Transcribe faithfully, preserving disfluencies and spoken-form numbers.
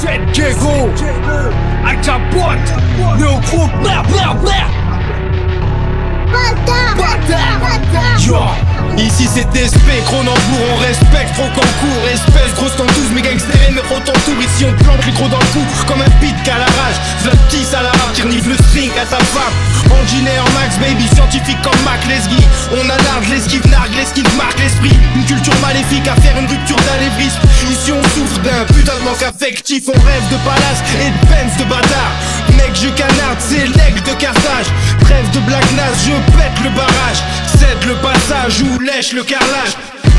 C'est Diego avec ta boîte. Le groupe merde, merde, merde. Yo, ici c'est S P, Cronenbourg, on respecte, trop qu'en cours, espèce grosse en douze, mes gangsters et mes ton tour. Ici on plante les gros dans le cou, comme un pit qu'à l'arrache. Zlotis à la rap, tire le string à sa femme. Engineer Max, baby, scientifique comme Mac Lesguy. On alarde l'esquive, nargue, l'esquive, marque l'esprit. Une culture maléfique à faire une rupture d'anévrisme. Ici on souffre d'un putain de manque affectif. On rêve de palace et de Benz de bâtard. Mec je canarde, c'est l'aigle de Carthage. Trêve de black naze, je pète le barrage. Cède le passage ou lèche le carrelage.